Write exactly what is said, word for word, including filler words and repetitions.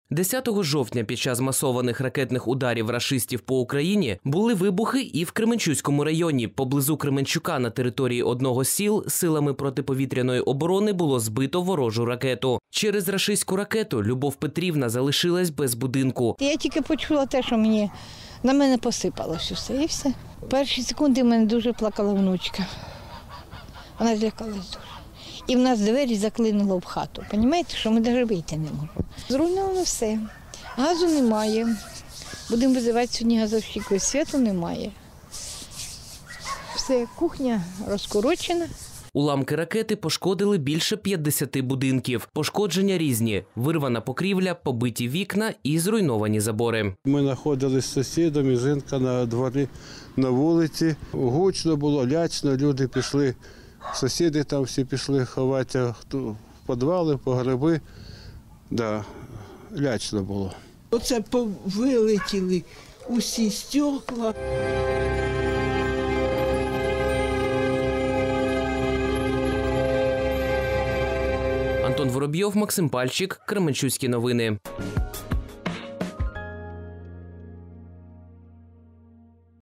десятого жовтня під час масованих ракетних ударів рашистів по Україні були вибухи і в Кременчуцькому районі. Поблизу Кременчука на території одного з сіл силами протиповітряної оборони було збито ворожу ракету. Через рашистську ракету Любов Петрівна залишилась без будинку. Я тільки почула те, що мені на мене посипалося все і все. Перші секунди в мене дуже плакала внучка. Вона злякалась дуже. І в нас двері заклинуло в хату. Розумієте, що ми навіть вийти не можемо. Зруйновано все. Газу немає. Будемо визивати сьогодні газовщиків. Світу немає. Все, кухня розкорочена. Уламки ракети пошкодили більше п'ятдесяти будинків. Пошкодження різні – вирвана покрівля, побиті вікна і зруйновані забори. Ми знаходилися з сусідом, і жінка на дворі, на вулиці. Гучно було, лячно, люди пішли, сусіди там всі пішли ховатися в підвали, в погреби. Да, лячно було. Оце повилетіли усі стекла. Антон Воробйов, Максим Пальчик, Кременчуцькі новини.